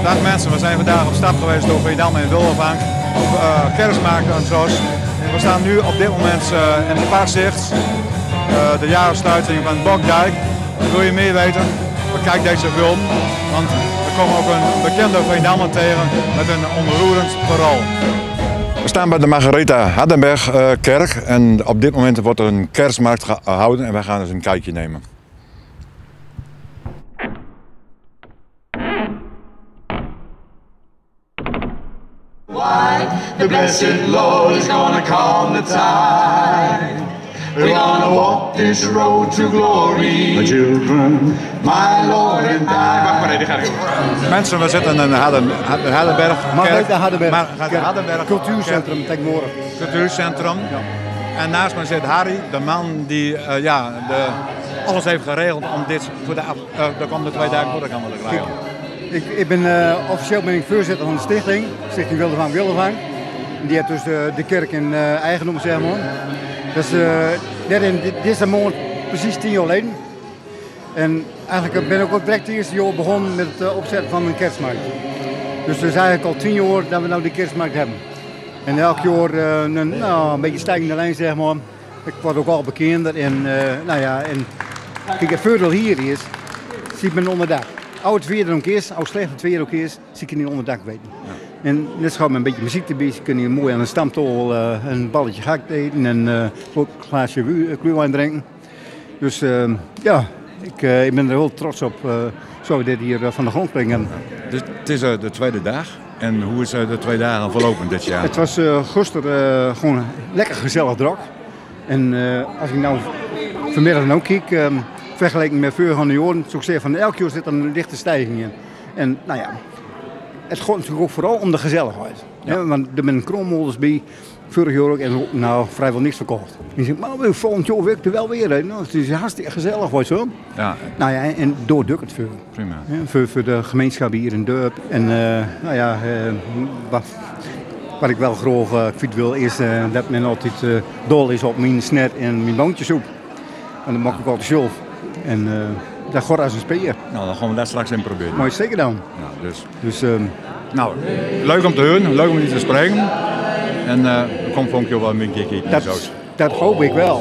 Dag mensen, we zijn vandaag op stap geweest door Veendam en Wildervank. Op kerstmarkt en zo. We staan nu op dit moment in de Paarzicht. De jaarsluiting van Bokdijk. Wil je meer weten? Bekijk deze film. Want we komen ook een bekende Veendammer tegen met een onroerend verhaal. We staan bij de Margaretha Hardenberg kerk en op dit moment wordt er een kerstmarkt gehouden en wij gaan dus een kijkje nemen. Why the blessed Lord is gonna calm the tide. We're gonna walk this road to glory. My children, my Lord and I. Mensen, we zitten in Hardenberg. Margaretha Hardenberg. Hardenberg. Cultuurcentrum tegenwoordig. Cultuurcentrum. Ja. En naast mij zit Harry, de man die alles heeft geregeld om dit voor de komende 2 dagen voor de kamer te krijgen. Ik ben officieel voorzitter van de stichting Wildervank. Die heeft dus de kerk in eigendom, zeg maar. Dus dit is een moment precies 10 jaar geleden. En eigenlijk ben ik ook direct het eerste jaar begonnen met het opzetten van een kerstmarkt. Dus het is eigenlijk al 10 jaar dat we nou die kerstmarkt hebben. En elk jaar een beetje stijgende lijn, zeg maar. Ik word ook al bekender en kijk, het voordeel hier is, zie ik ben onderdak. Als het weer ook is, als slecht het weer ook is, zie ik je niet onderdak weten. Ja. En net is gewoon met een beetje muziek erbij, kun je mooi aan een stamtol een balletje gehakt eten en ook een glaasje kluwijn drinken. Dus ik ben er heel trots op, zo we dit hier van de grond brengen. Dus het is de tweede dag. En hoe is de 2 dagen verlopen dit jaar? Het was gisteren gewoon lekker gezellig druk. En als ik nou vanmiddag ook kijk, vergeleken met vorige jaren, zou ik zeggen van elk jaar zit er een lichte stijging in. En nou ja, het gaat natuurlijk ook vooral om de gezelligheid. Ja. Ja, want er zijn kroonmolders bij, vorig jaar ook, en nou vrijwel niks verkocht. Je zegt, maar volgend jaar werkt er wel weer. Hè? Nou, het is hartstikke gezellig, hoor zo. Ja. Nou ja, en door het veel. Prima. Ja, voor de gemeenschap hier in Dorp. En wat ik wel graag kwijt wil, is dat men altijd dol is op mijn snet en mijn boontjesoep. En dat mag ik altijd zelf. En dat gaat als een speer. Nou, dan gaan we dat straks in proberen. Mooi zeker dan. Ja, dus leuk om te horen, leuk om je te spreken. En er komt volgend jaar wel een keer kijken. Dat hoop ik wel.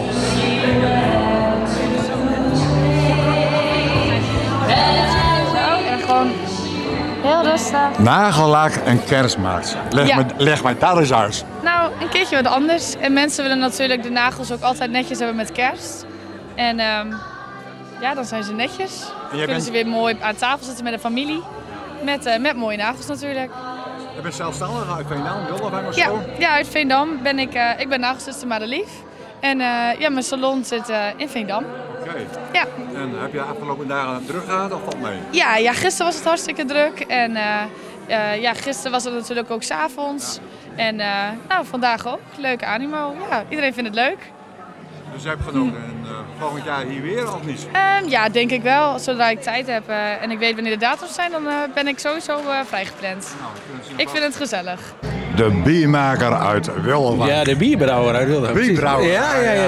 En gewoon heel rustig. Nagellak en kerstmarkt. Leg mij daar eens uit. Nou, een keertje wat anders. En mensen willen natuurlijk de nagels ook altijd netjes hebben met kerst. En dan zijn ze netjes. Kunnen ze weer mooi aan tafel zitten met de familie. Met mooie nagels natuurlijk. Je bent zelfstandig uit Veendam, Wildervank of zo? Ja, uit Veendam ben ik ben nagelzuster Madelief. En mijn salon zit in Veendam. Oké. Ja. En heb je de afgelopen dagen druk gehad of valt mee? Ja, gisteren was het hartstikke druk. En gisteren was het natuurlijk ook 's avonds. Ja. En vandaag ook. Leuke animo. Ja, iedereen vindt het leuk. Dus je hebt genoten en volgend jaar hier weer of niet? Ja, denk ik wel. Zodra ik tijd heb en ik weet wanneer de datums zijn, dan ben ik sowieso vrijgepland. Nou, ik vind het gezellig. De biermaker uit Wildervank. Ja, de bierbrouwer uit Wildervank. Bierbrouwer. Ja.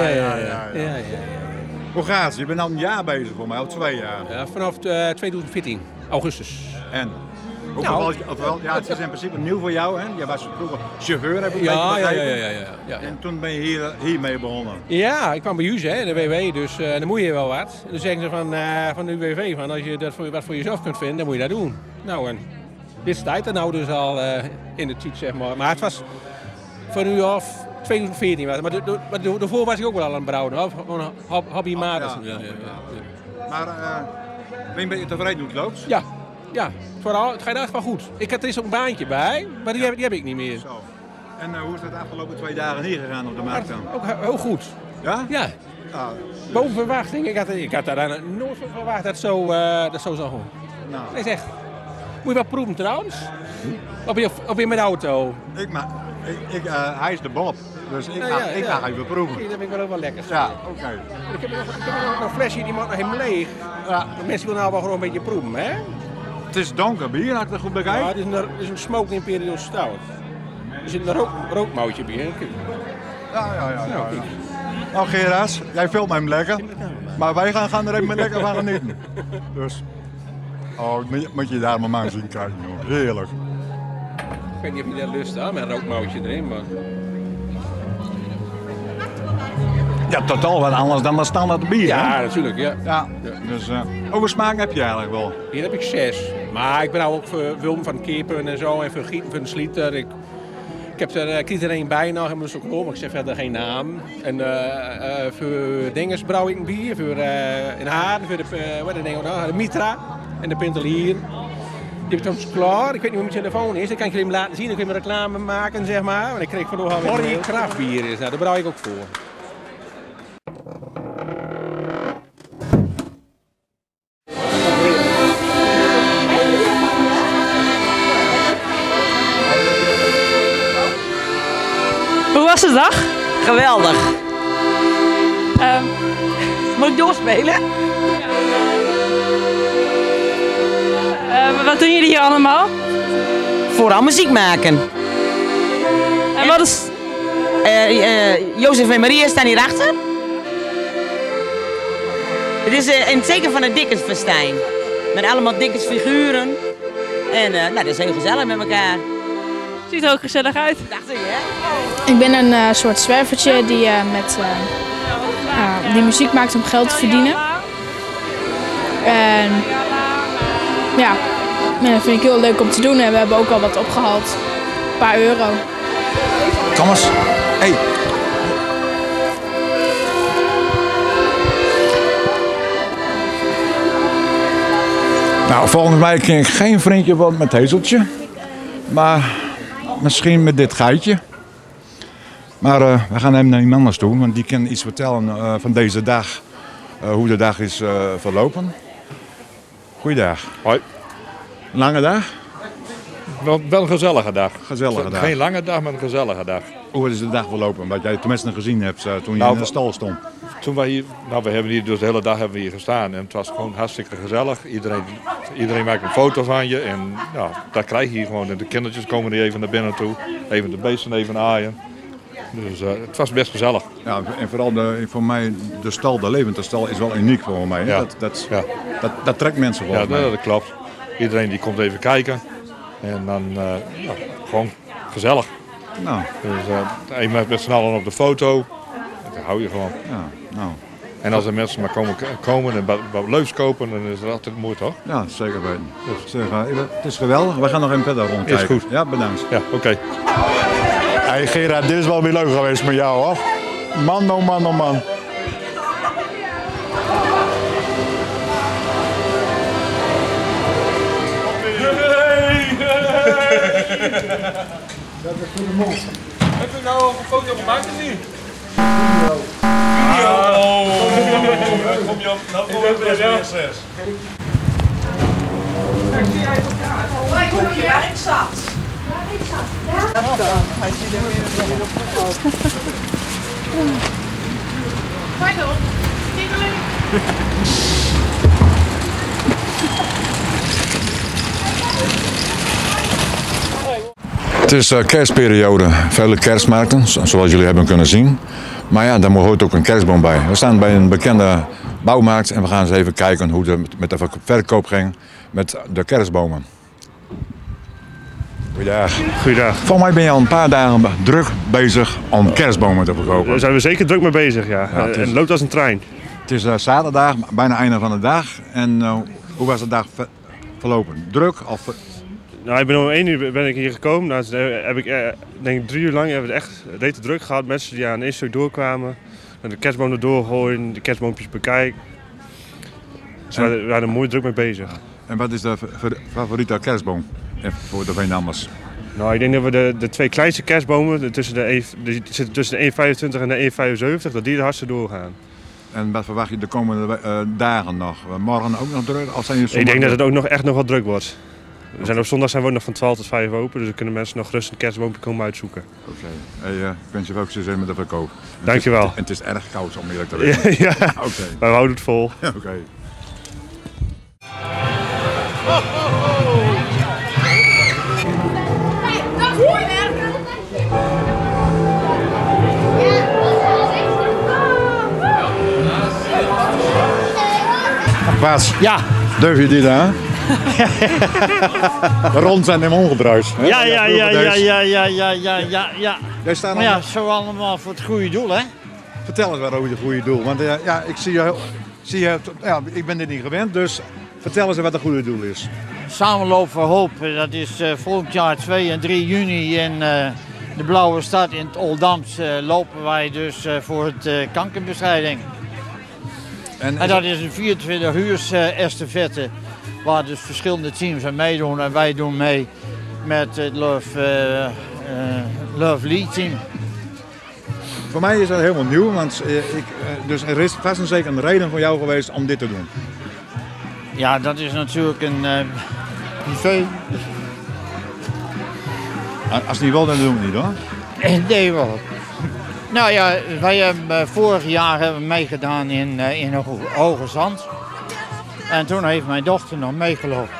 Hoe gaat het? Je bent al een jaar bezig voor mij, al 2 jaar. Ja, vanaf 2014, augustus. En? Het is in principe nieuw voor jou, hè? Je was vroeger chauffeur, heb ik Ja. En toen ben je hiermee begonnen. Ja, ik kwam bij Jus, de WW, dus dan moet je wel wat. Dan zeggen ze van de WW, van als je dat wat voor jezelf kunt vinden, dan moet je dat doen. Nou, en dit staat er nou dus al in de tijd, zeg maar. Maar het was van nu af 2014, maar daarvoor was ik ook wel al aan het brouwen, hobbymatig. Ja. Maar ben je tevreden hoe het loopt? Ja, vooral, het gaat echt wel goed. Er is ook een baantje bij, maar die heb ik niet meer. Zo. En hoe is het de afgelopen 2 dagen hier gegaan op de markt dan? Ook heel goed. Ja? Ja. Boven verwachting. Ik had daar nooit van verwacht dat zo zou gaan. Nou. Nee, zeg. Moet je wel proeven trouwens? Op je met de auto? Hij is de Bob, dus ik ga even proeven. Dat vind ik wel lekker. Ja, oké. Ik heb nog een flesje, die mag nog helemaal leeg. Ja. De mensen willen nou wel gewoon een beetje proeven, hè? Het is donker bier, had ik het goed begrijp? Ja, het is een Smoke Imperial Stout. Er zit een rookmoutje bij, hè? Ja. Nou Gerard, jij filmt hem lekker, maar wij gaan er even lekker van genieten. Dus. Oh, moet je daar maar zien kijken, joh. Heerlijk. Ik weet niet of je dat lust hebt, met een rookmouwtje erin, maar... Ja, totaal wat anders dan dat standaard bier, Ja, hè? natuurlijk, ja. Ja, dus hoeveel smaak heb je eigenlijk wel? Hier heb ik 6. Maar ik ben nou ook voor Wilm van Kepen en zo en voor Gieten van Slieter. Ik krijg er één bij nog, maar ik zeg verder geen naam. En voor Dinges brouw ik een bier, voor in Haarden, voor de Mitra en de Pintelier. Die heb ik soms klaar. Ik weet niet hoe mijn telefoon is. Dan kan ik hem laten zien. Dan kun je reclame maken, zeg maar. Want ik kreeg van Orrie kraftbier is. Nou, daar brouw ik ook voor. Hoe was de dag? Geweldig. Moet ik doorspelen? Wat doen jullie hier allemaal? Vooral muziek maken. En wat is... Jozef en Maria staan hierachter. Het is in het teken van het Dickensfestijn. Met allemaal Dickens-figuren. En dat is heel gezellig met elkaar. Ziet er ook gezellig uit. Dacht ik, hè? Ik ben een soort zwervertje die muziek maakt om geld te verdienen. En ja, dat vind ik heel leuk om te doen en we hebben ook al wat opgehaald. Een paar euro. Kom eens. Hey. Nou, volgens mij ken ik geen vriendje wat met Hezeltje. Maar misschien met dit geitje. Maar we gaan hem naar iemand anders toe, want die kan iets vertellen van deze dag. Hoe de dag is verlopen. Goeiedag. Hoi. Lange dag? Wel een gezellige dag. Gezellige dag. Geen lange dag, maar een gezellige dag. Hoe is de dag verlopen? Wat jij tenminste gezien hebt toen je in de stal stond. Toen wij hier, we hebben hier dus de hele dag hebben we hier gestaan en het was gewoon hartstikke gezellig. Iedereen maakt een foto van je en nou, dat krijg je hier gewoon. En de kindertjes komen er even naar binnen toe, even de beesten even aaien. Dus het was best gezellig. Ja, en vooral voor mij de stal, de levende stal, is wel uniek voor mij. Ja. Dat trekt mensen voor mij. Ja, dat klopt. Iedereen die komt even kijken en dan gewoon gezellig. Nou. Dus even met z'n allen op de foto, dat hou je gewoon. Ja, nou. En als er mensen maar komen en wat leuks kopen, dan is dat altijd mooi, toch? Ja, zeker weten. Dus, het is geweldig. We gaan nog even verder rondkijken. Is goed. Ja, bedankt. Ja, oké. Hey Gerard, dit is wel weer leuk geweest met jou, hoor. Man, oh man, oh man. Dat is voor de mond. Heb je nou een foto gemaakt of niet? Video. Kom je op, nou kom je weer naar 6. Kom je waar ik zat. Het is kerstperiode, vele kerstmarkten, zoals jullie hebben kunnen zien. Maar ja, daar hoort ook een kerstboom bij. We staan bij een bekende bouwmarkt en we gaan eens even kijken hoe het met de verkoop ging met de kerstbomen. Goeiedag. Goeiedag. Volgens mij ben je al een paar dagen druk bezig om kerstbomen te verkopen. Daar zijn we zeker druk mee bezig, ja. En het loopt als een trein. Het is zaterdag, bijna einde van de dag. En hoe was de dag verlopen? Druk? Of... Nou, ik ben om 1 uur ben ik hier gekomen. Nou, heb ik denk ik 3 uur lang hebben we het echt rete druk gehad. Mensen die aan de eerste stuk doorkwamen. De kerstboom erdoor gooien, de kerstboompjes bekijken. Dus we waren er mooi druk mee bezig. En wat is de favoriete kerstboom voor de Veendammers? Nou, ik denk dat we de 2 kleinste kerstbomen, die zitten tussen de 1,25 en de 1,75, dat die de hardste doorgaan. En wat verwacht je de komende dagen nog? Morgen ook nog druk? Of zijn je ik denk dat het ook nog echt nog wat druk wordt. Op zondag zijn we ook nog van 12 tot 5 open, dus dan kunnen mensen nog rustig een kerstboompje komen uitzoeken. Oké. Hey, ik wens je ook succes met de verkoop. Dankjewel. En het is erg koud om eerlijk te weten. Ja, oké. Wij houden het vol. Oké. Bas, ja. Durf je die daar? De rond zijn hem omgedraaid. Ja. Maar ja, zo allemaal voor het goede doel, hè? Vertel eens wat over het goede doel. Want ja, ik zie je, ja, ik ben dit niet gewend, dus vertel eens wat het goede doel is. Samenloop voor Hoop, dat is volgend jaar 2 en 3 juni in de Blauwe Stad in het Oldambt lopen wij dus voor het kankerbestrijding. En dat is een 24 uur estafette waar dus verschillende teams aan meedoen en wij doen mee met het Love League team. Voor mij is dat helemaal nieuw, want dus er is vast en zeker een reden voor jou geweest om dit te doen. Ja, dat is natuurlijk een privé. Als het niet wil, dan doen we het niet hoor. Nee, wel. Nou ja, wij hebben vorig jaar meegedaan in Hoge Zand. En toen heeft mijn dochter nog meegelopen.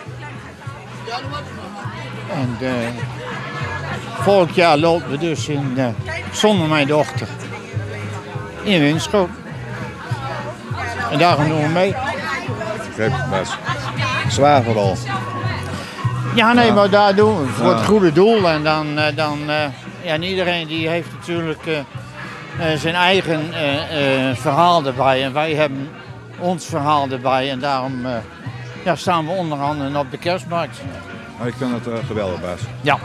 En vorig jaar lopen we dus zonder mijn dochter in Winschoten. En daarom doen we mee. Begrijp het best. Zwaar vooral. Ja, nee, maar daar doen we voor het goede doel. En en iedereen die heeft natuurlijk zijn eigen verhaal erbij. En wij hebben ons verhaal erbij. En daarom staan we onder andere op de kerstmarkt. Ik vind het geweldig, Bas. Ja.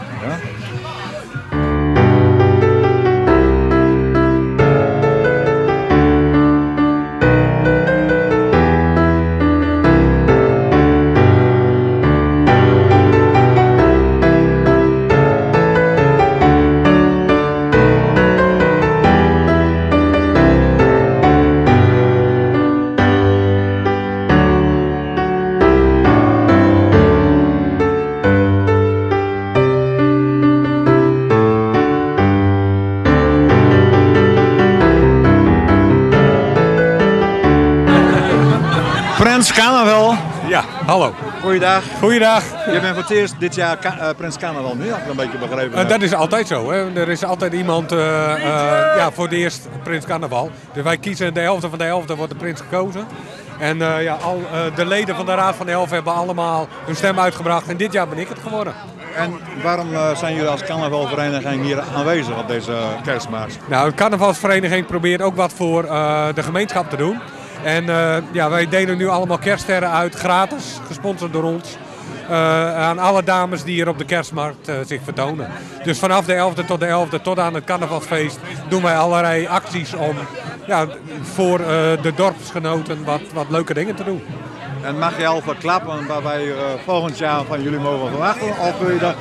Prins Carnaval. Ja, hallo. Goeiedag. Goeiedag. Je bent voor het eerst dit jaar Prins Carnaval nu, had ik een beetje begrepen. Dat is altijd zo. Hè. Er is altijd iemand voor het eerst Prins Carnaval. Dus wij kiezen de 11e van de 11e wordt de prins gekozen. En de leden van de Raad van de 11 hebben allemaal hun stem uitgebracht. En dit jaar ben ik het geworden. En waarom zijn jullie als carnavalvereniging hier aanwezig op deze kerstmarkt? Nou, de carnavalsvereniging probeert ook wat voor de gemeenschap te doen. En wij delen nu allemaal kerststerren uit, gratis, gesponsord door ons. Aan alle dames die hier op de kerstmarkt zich vertonen. Dus vanaf de 11e tot de 11e tot aan het carnavalsfeest doen wij allerlei acties om voor de dorpsgenoten wat leuke dingen te doen. En mag je al verklappen waar wij volgend jaar van jullie mogen verwachten? Of wil je dat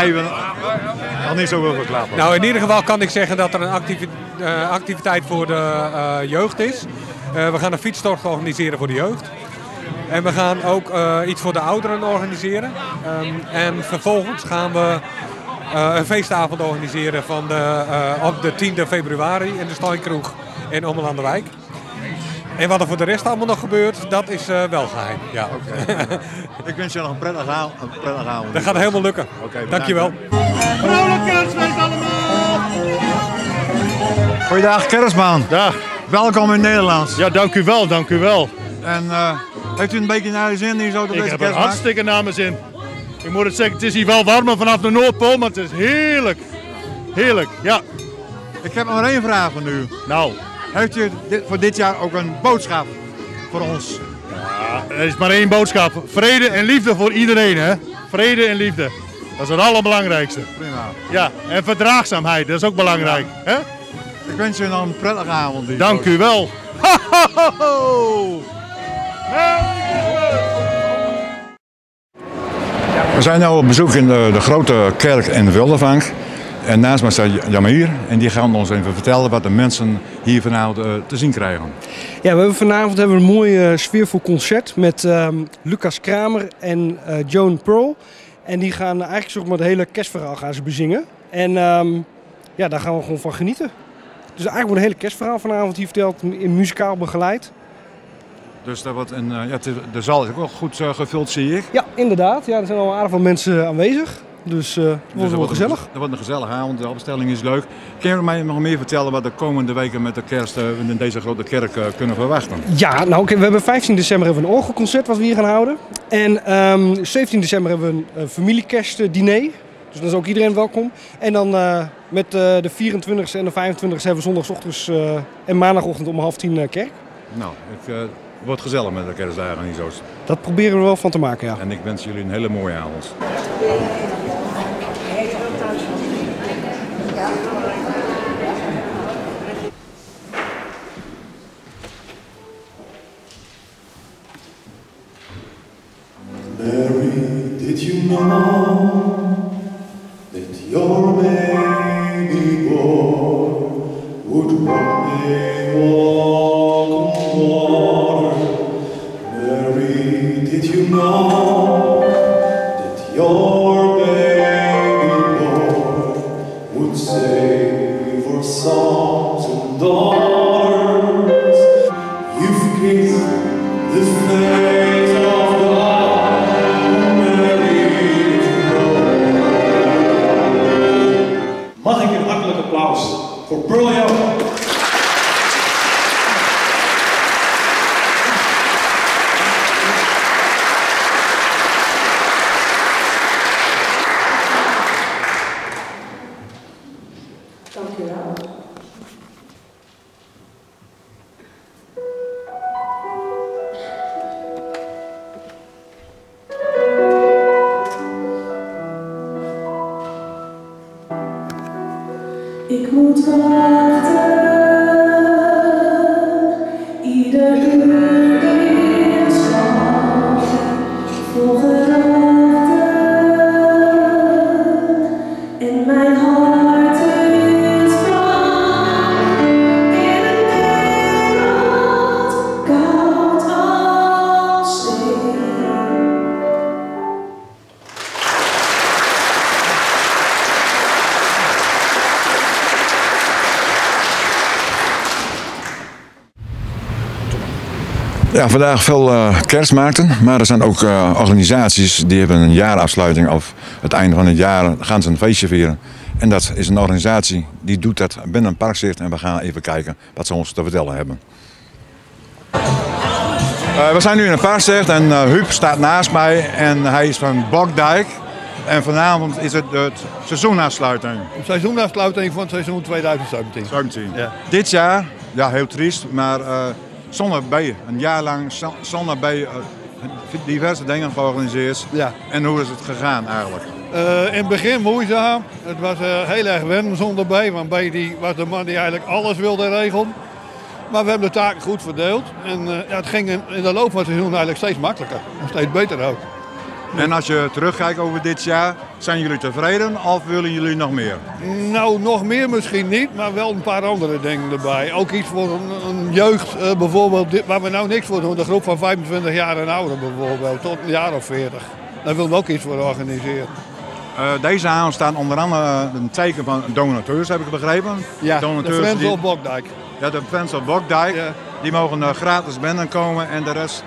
nog niet zoveel verklappen? Nou, in ieder geval kan ik zeggen dat er een activiteit voor de jeugd is. We gaan een fietstocht organiseren voor de jeugd. En we gaan ook iets voor de ouderen organiseren. En vervolgens gaan we een feestavond organiseren op de 10e februari in de Steinkroeg in Ommel aan de Wijk. En wat er voor de rest allemaal nog gebeurt, dat is wel geheim. Ja. Okay. Ik wens je nog een prettige avond. Dat gaat helemaal lukken. Okay, dankjewel. Vrolijk kerstfeest allemaal! Goeiedag, kerstman. Dag. Welkom in Nederland. Ja, dank u wel, dank u wel. En heeft u een beetje naar uw zin hier zo op deze kerstmarkt? Ik heb een hartstikke naar mijn zin. Ik moet het zeggen, het is hier wel warmer vanaf de Noordpool, maar het is heerlijk. Heerlijk, ja. Ik heb nog één vraag van u. Nou. Heeft u voor dit jaar ook een boodschap voor ons? Ja, er is maar één boodschap. Vrede en liefde voor iedereen, hè. Vrede en liefde. Dat is het allerbelangrijkste. Prima. Ja, en verdraagzaamheid, dat is ook belangrijk. Ja. Hè? Ik wens u nog een prettige avond. Dank u wel. We zijn nu op bezoek in de grote kerk in Wildervank. En naast mij staat Jamir en die gaan ons even vertellen wat de mensen hier vanavond te zien krijgen. Ja, vanavond hebben we een mooi sfeervol concert met Lucas Kramer en Joan Pearl. En die gaan eigenlijk zeg maar het hele kerstverhaal gaan ze bezingen. En daar gaan we gewoon van genieten. Dus eigenlijk wordt een hele kerstverhaal vanavond hier verteld, in muzikaal begeleid. Dus dat wordt de zaal is ook wel goed gevuld, zie ik. Ja, inderdaad. Ja, er zijn al aardig veel mensen aanwezig. Dus het wordt wel gezellig. Dat wordt een gezellige avond, de opstelling is leuk. Kun je mij nog meer vertellen wat de komende weken met de kerst in deze grote kerk kunnen verwachten? Ja, nou we hebben 15 december hebben we een orgelconcert wat we hier gaan houden. En 17 december hebben we een familiekerstdiner. Dus dan is ook iedereen welkom. En dan met de 24e en de 25e hebben we zondagochtends en maandagochtend om 9:30 kerk. Nou, het wordt gezellig met de kerstdagen en zo. Dat proberen we wel van te maken, ja. En ik wens jullie een hele mooie avond. Mary, did you know that your baby boy would one day walk on water? Mary, did you know that your baby boy would save our sons and daughters? You've kissed the face of Mag ik een hartelijk applaus voor Pearl Young. Dank u wel. Ik moet wachten, ieder uur in slag, voor gedachten, en mijn hart is bang, in een wereld koud als zee. Ja, vandaag veel kerstmarkten, maar er zijn ook organisaties die hebben een jaarafsluiting of het einde van het jaar gaan ze een feestje vieren. En dat is een organisatie die doet dat binnen een parkzicht en we gaan even kijken wat ze ons te vertellen hebben. We zijn nu in een parkzicht en Huub staat naast mij en hij is van Bokdijk. En vanavond is het seizoenafsluiting. De seizoenafsluiting van het seizoen 2017. Ja. Dit jaar, ja heel triest, maar zonder bij, een jaar lang zonder bij diverse dingen georganiseerd. Ja. En hoe is het gegaan eigenlijk? In het begin moeizaam. Het was heel erg wennen zonder bij, want bij die was de man die eigenlijk alles wilde regelen. Maar we hebben de taken goed verdeeld. En ja, het ging in de loop van het seizoen eigenlijk steeds makkelijker. En steeds beter ook. En als je terugkijkt over dit jaar, zijn jullie tevreden of willen jullie nog meer? Nou, nog meer misschien niet, maar wel een paar andere dingen erbij. Ook iets voor een jeugd bijvoorbeeld, waar we nou niks voor doen. De groep van 25 jaar en ouder bijvoorbeeld, tot een jaar of 40. Daar willen we ook iets voor organiseren. Deze avond staan onder andere een teken van donateurs, heb ik begrepen. Ja, donateurs de Friends of Bokdijk. Ja, de Friends of Bokdijk. Ja. Die mogen gratis binnenkomen en de rest...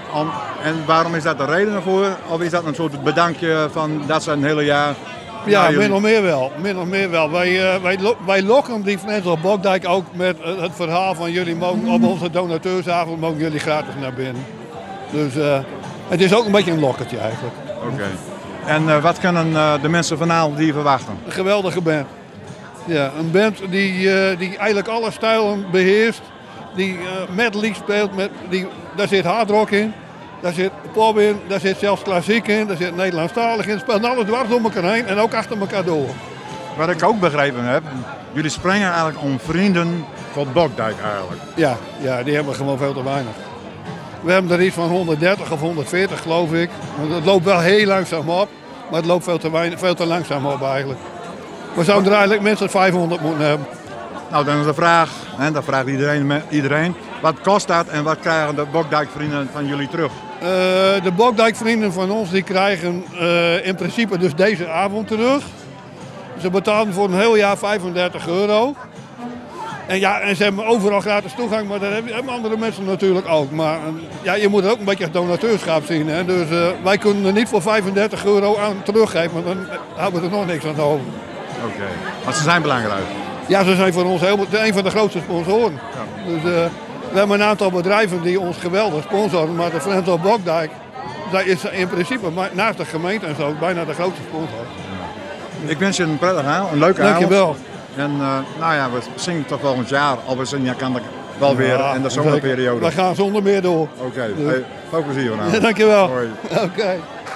En waarom is dat de reden ervoor? Of is dat een soort bedankje van dat ze een hele jaar... Ja, min of meer wel. Min of meer wel. Wij lokken die Friends of Bokdijk ook met het verhaal van jullie mogen op onze donateursavond mogen jullie gratis naar binnen. Dus het is ook een beetje een lokkertje eigenlijk. Oké. En wat kunnen de mensen vanavond die verwachten? Een geweldige band. Ja, een band die eigenlijk alle stijlen beheerst. Die medley speelt, daar zit hardrock in, daar zit pop in, daar zit zelfs klassiek in, daar zit Nederlandstalig in. Speelt alles dwars door elkaar heen en ook achter elkaar door. Wat ik ook begrepen heb, jullie springen eigenlijk om vrienden voor Bokdijk eigenlijk. Ja, die hebben we gewoon veel te weinig. We hebben er iets van 130 of 140 geloof ik. Het loopt wel heel langzaam op, maar het loopt veel te langzaam op eigenlijk. We zouden er eigenlijk minstens 500 moeten hebben. Nou, dan is de vraag, en dat vraagt iedereen, wat kost dat en wat krijgen de Bokdijk-vrienden van jullie terug? De Bokdijk-vrienden van ons die krijgen in principe dus deze avond terug. Ze betalen voor een heel jaar €35. En ze hebben overal gratis toegang, maar dat hebben andere mensen natuurlijk ook. Maar ja, je moet het ook een beetje als donateurschap zien. Hè? Dus wij kunnen er niet voor €35 aan teruggeven, want dan houden we er nog niks aan over. Oké, maar ze zijn belangrijk. Ja, ze zijn voor ons een van de grootste sponsoren. Ja. Dus we hebben een aantal bedrijven die ons geweldig sponsoren, maar de Friends of Bokdijk, dat is in principe naast de gemeente en zo bijna de grootste sponsor. Ik wens je een prettige avond, een leuke avond. Dankjewel. En nou ja, we zien toch volgend jaar, alweer een jaar kan dat wel weer in de zomerperiode. We gaan zonder meer door. Oké, hey, veel plezier vanavond. Ja, dankjewel. Hoi. Oké.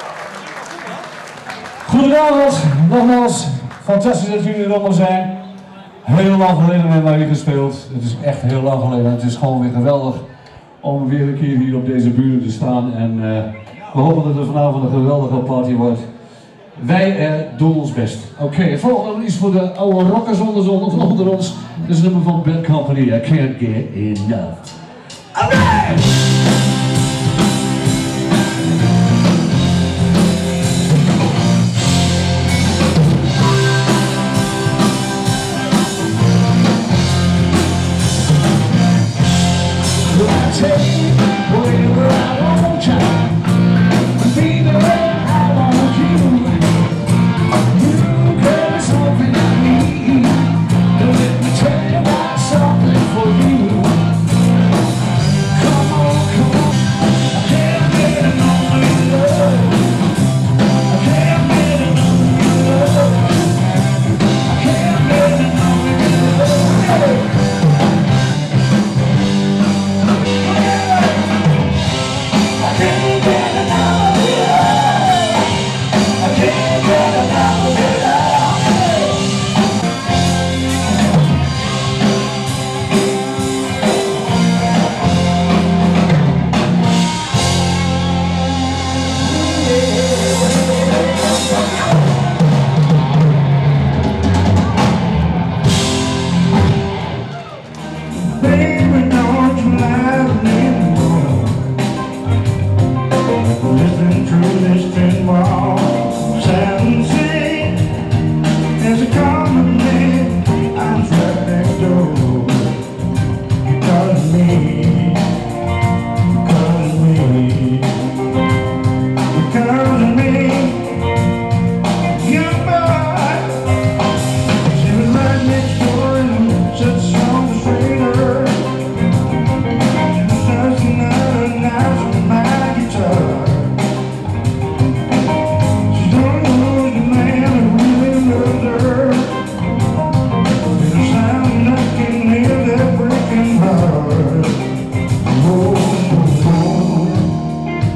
Goedenavond, nogmaals. Fantastisch dat jullie er allemaal zijn. Heel lang geleden hebben wij hier gespeeld. Het is echt heel lang geleden. Het is gewoon weer geweldig om weer een keer hier op deze bühne te staan. En we hopen dat het vanavond een geweldige party wordt. Wij doen ons best. Oké, het volgende is voor de oude rockers onder ons. Dat is het nummer van Bad Company. I can't get enough. Alright!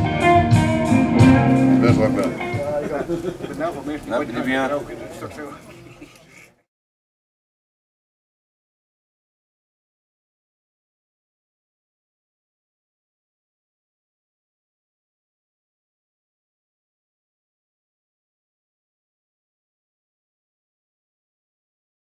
Nou, heb je die weer?